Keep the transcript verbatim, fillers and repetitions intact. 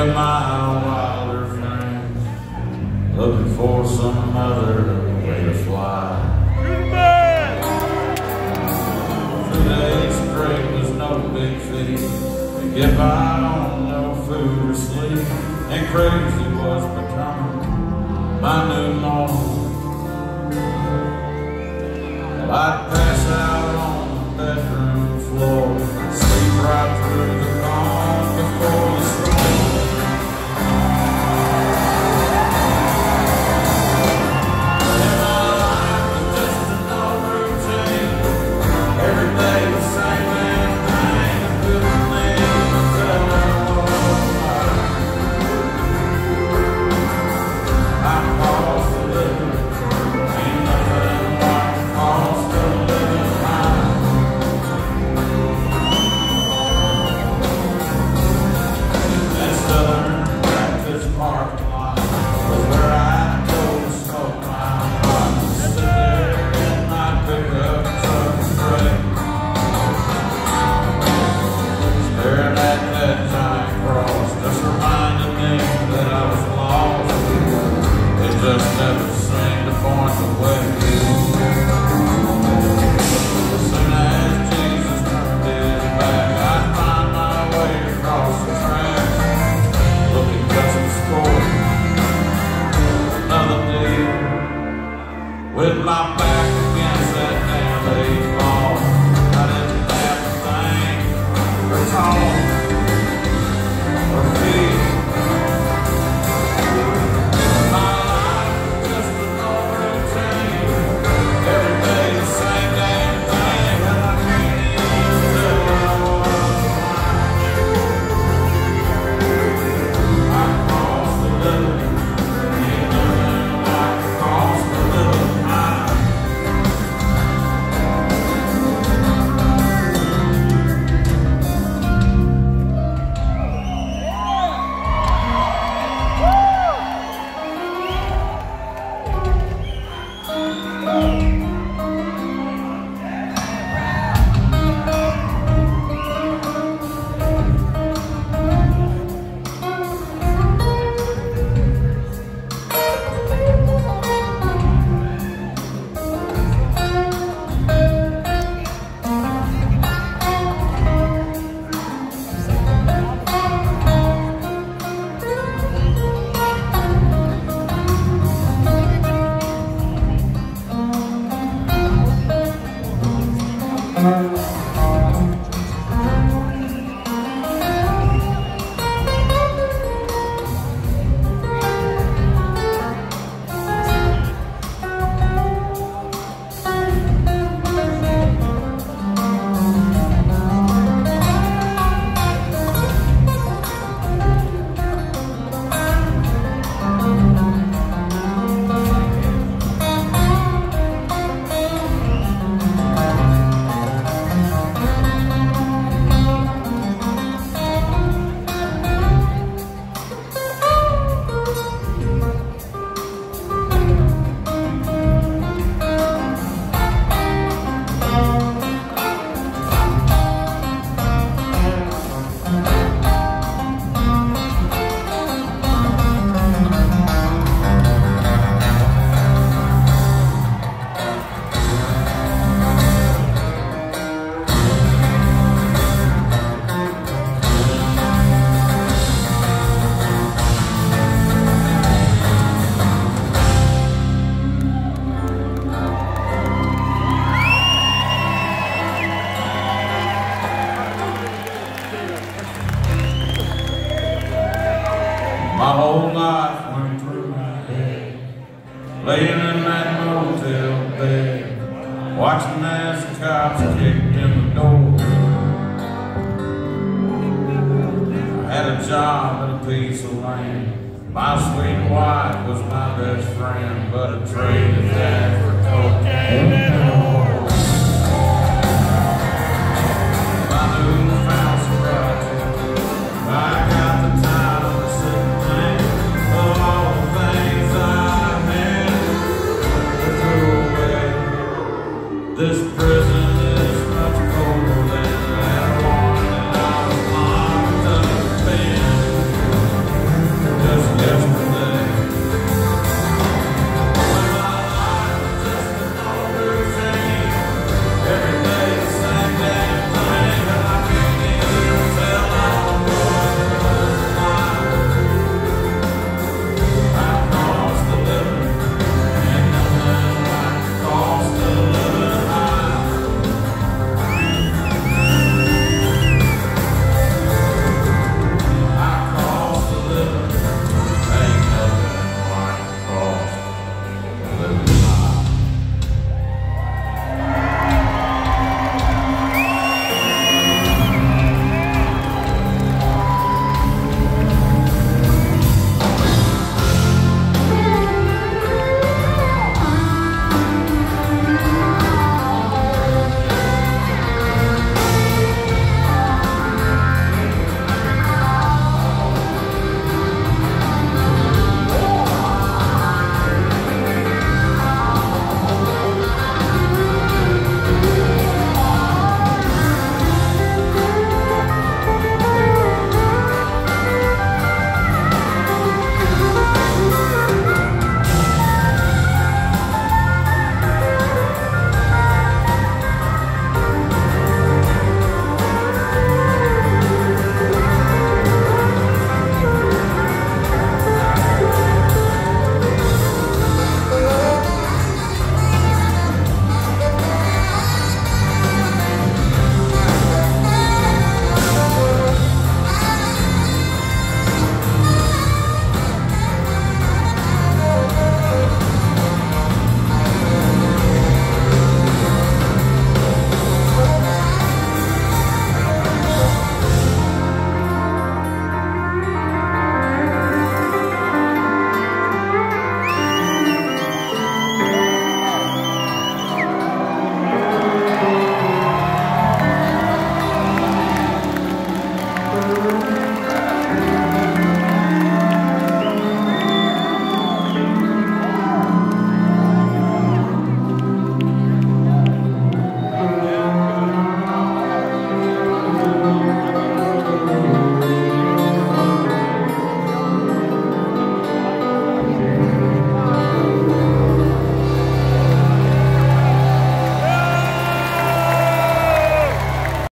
of my wilder friends, looking for some other way to fly. Today's trade was no big feat to get by on no food or sleep, and crazy was becoming my new norm. I'd pass out on the bedroom floor, sleep right through the calm before the storm. And my life was just an old routine, every day the same damn thing, a good thing until I was mine. I caused the living, ain't nothing like the cost of living high. That Southern Baptist parking lot was where I'd go to smoke my pot, sit there in my pickup truck straight, staring at that giant cross, just reminded me that I was lost. It just never seemed to point the way. As soon as Jesus turned his back, I'd find my way across the tracks, looking just as score. Another deal, with my back against that damn eight ball. I didn't have to think or talk or feel. My life was just an old routine, every day the same damn thing, and I can't even tell I was blind. I crossed the living, ain't nothing like the cost of living high. My whole life went through my head, laying in that motel bed, watching as the cops kicked in the door. I had a job and a piece of land. My sweet wife was my best friend, but I traded that for cocaine.